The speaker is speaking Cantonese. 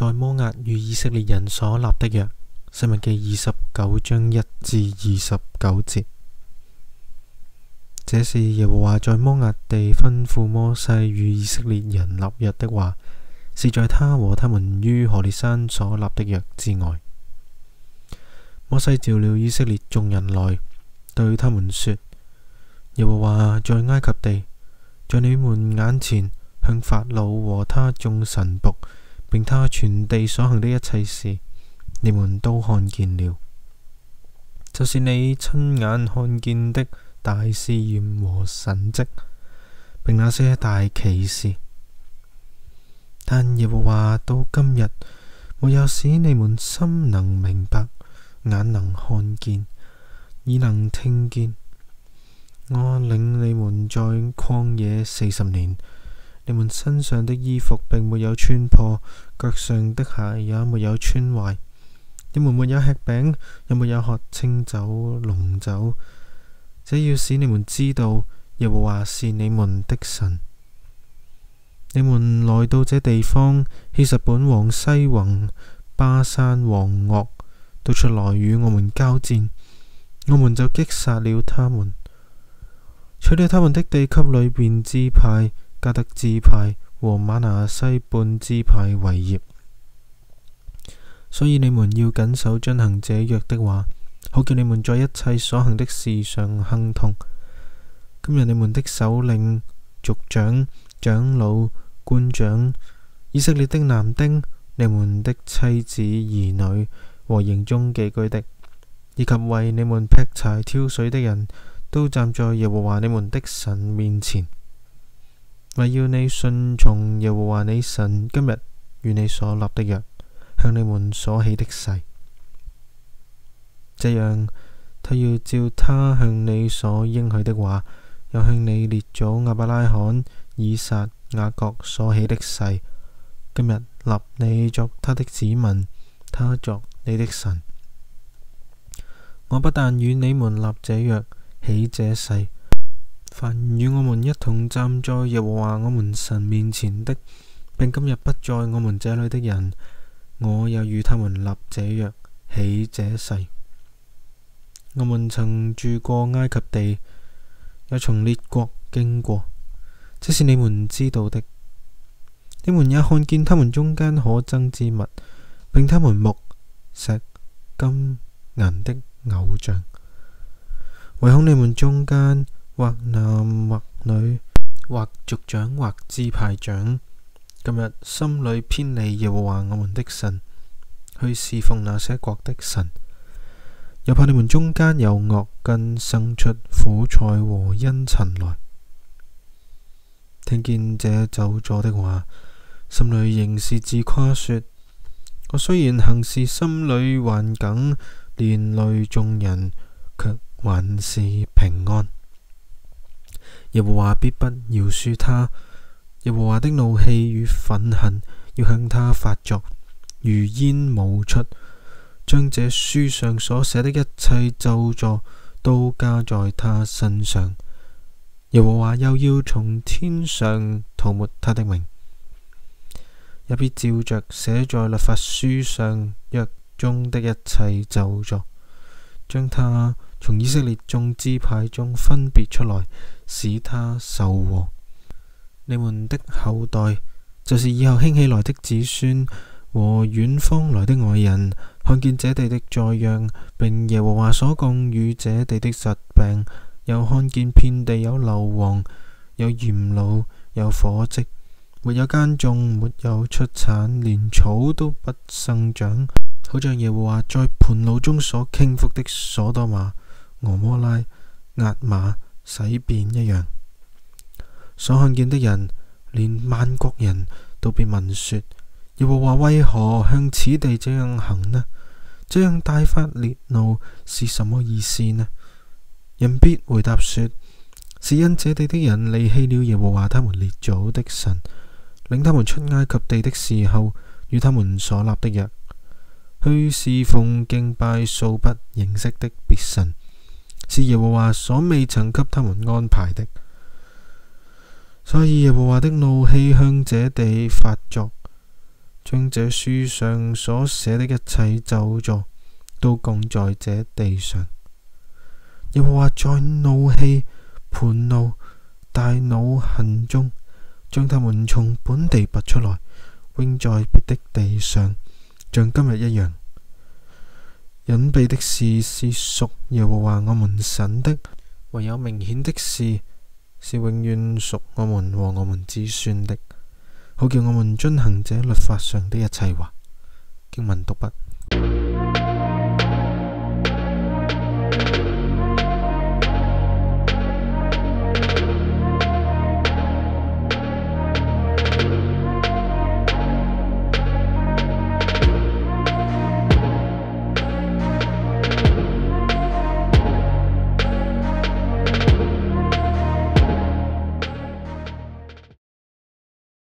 在摩押與以色列人所立的約。申命記29章1至29節。這是耶和華在摩押地吩咐摩西與以色列人立約的話，是在他和他們於何烈山所立的約之外。摩西召了以色列眾人來，對他們說：耶和華在埃及地，在你們眼前向法老和他眾臣僕，並他全地所行的一切事，你們都看見了，就是你親眼看見的大試驗和神蹟，並那些大奇事。但耶和華到今日沒有使你們心能明白，眼能看見，耳能聽見。我領你們在曠野40年，你們身上的衣服並沒有穿破，腳上的鞋也沒有穿壞。你們沒有吃餅，也沒有喝清酒濃酒，這要使你們知道耶和華是你們的神。你們來到這地方，希實本王西宏、巴珊王噩都出來與我們交戰，我們就擊殺了他們，取了他們的地，給流便支派、迦得支派和瑪拿西半支派為業。所以你們要謹守遵行這約的話，好叫你們在一切所行的事上亨通。今日你們的首領、族長、長老、官長、以色列的男丁、你們的妻子、兒女和營中寄居的，以及為你們劈柴挑水的人，都站在耶和華你們的神面前，為要你順從耶和華你神今日與你所立的約，向你們所起的誓。這樣，他要照他向你所應許的話，又向你列祖亞伯拉罕、以撒、雅各所起的誓，今日立你作他的子民，他作你的神。我不但與你們立這約，起這誓，凡與我們一同站在耶和華我們神面前的，並今日不在我們這裏的人，我也與他們立這約，起這誓。我們曾住過埃及地，也從列國經過，這是你們知道的。你們也看見他們中間可憎之物，並他們木、石、金、銀的偶像。唯恐你們中間或男或女，或族長或支派長，今日心裏偏離耶和華我們的神，去侍奉那些國的神，又怕你們中間有惡根生出苦菜和茵陳來。聽見這咒詛的話，心裏仍是自誇說：我雖然行事心裏頑梗，連累眾人，卻還是平安。耶和華必不饒恕他，耶和華的怒氣與憤恨要向他發作，如煙冒出，將這書上所寫的一切咒詛都加在他身上。耶和華又要從天上塗抹他的名，也必照着寫在律法書上約中的一切咒詛，將他從以色列眾支派中分別出來，使他受禍。你們的後代，就是以後興起來的子孫和遠方來的外人，看見這地的災殃，並耶和華所降與這地的疾病，又看見遍地有硫磺、有鹽鹵、有火跡，沒有耕種，沒有出產，連草都不生長，好像耶和華在盤路中所傾覆的所多瑪、蛾摩拉、押瑪、洗便一樣。所看見的人，連萬國人都必問說：耶和華為何向此地這樣行呢？這樣大發烈怒是什麼意思呢？人必回答說：是因這地的人離棄了耶和華他們列祖的神，領他們出埃及地的時候與他們所立的約，去侍奉敬拜素不認識的別神，是耶和華所未曾給他們安排的。所以耶和華的怒氣向這地發作， 將這書上所寫的一切咒詛都降在這地上。耶和華在怒氣、槃怒、大惱恨中，將他們從本地拔出來，扔在別的地上，像今日一樣。隱秘的事是屬耶和華我們神的，唯有明顯的事是永遠屬我們和我們子孫的，好叫我們遵行這律法上的一切話。經文讀畢。